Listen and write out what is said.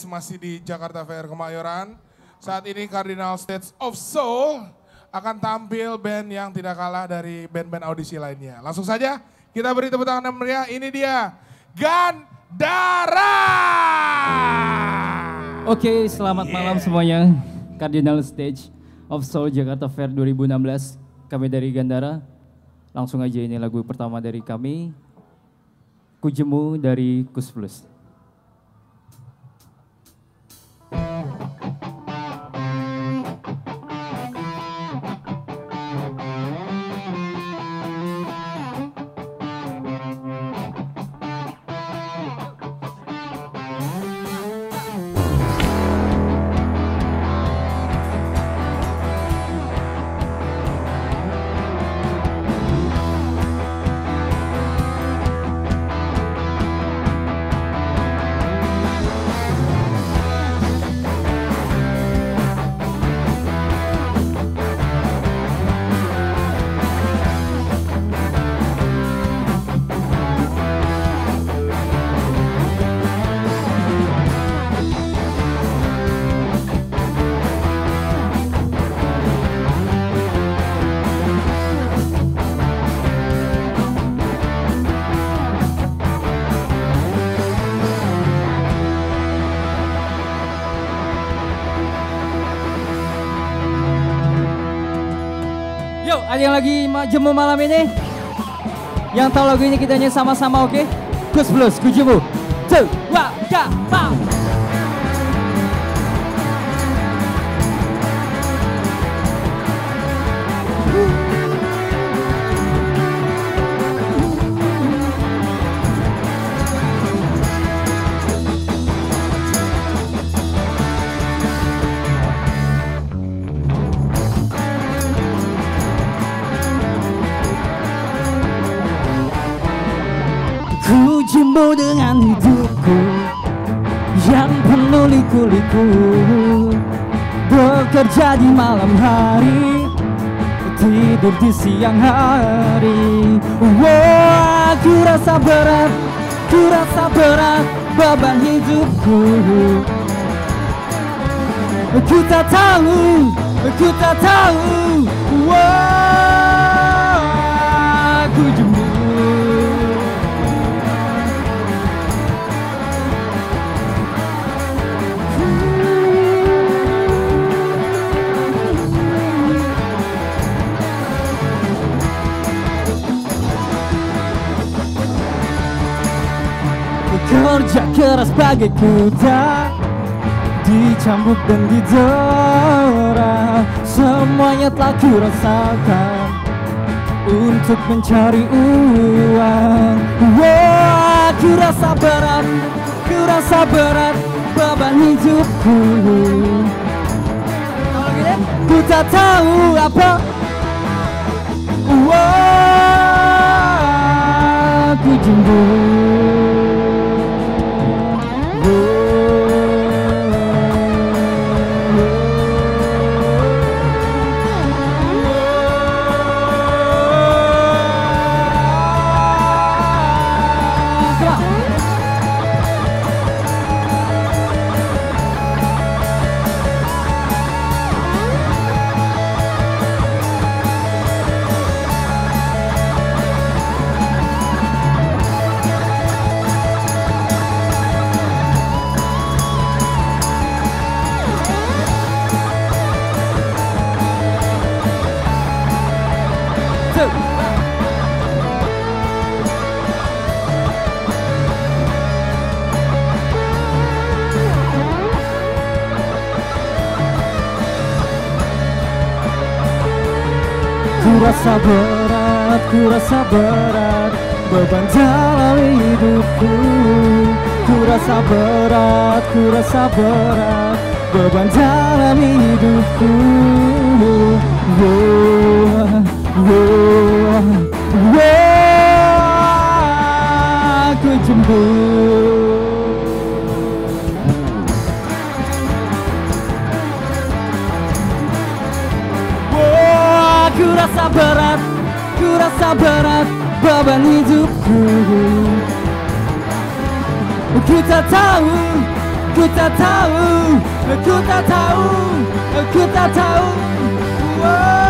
Stage masih di Jakarta Fair Kemayoran. Saat ini Cardinal Stage of Soul akan tampil band yang tidak kalah dari band-band audisi lainnya. Langsung saja kita beri tepuk tangan yang meriah. Ini dia Gandara. Oke, selamat malam semuanya. Cardinal Stage of Soul Jakarta Fair 2016. Kami dari Gandara. Langsung aja ini lagu pertama dari kami. Kujemu dari Kus Plus. Ada yang lagi jemu malam ini? Yang tahu lagu ini kita nyanyi sama-sama, oke? Kus Plus, Kujemu. 2, 1, bang! Kujemu dengan hidupku yang penuh liku-liku, bekerja di malam hari, tidur di siang hari. Wah, aku rasa berat beban hidupku. Aku tak tahu. Wah, kujemu. Kerja keras bagai kuda, dicambuk dan didera, semuanya telah kurasakan untuk mencari uang. Wah, aku rasa berat beban hidupku. Ku tak tahu apa. Wah, aku jumbo. Ku rasa berat beban dalam hidupku. Ku rasa berat beban dalam hidupku. Aku jumbo. Ku rasa berat beban hidupku. Ku tak tahu Aku tak tahu, aku tak tahu, aku tak tahu. Wow.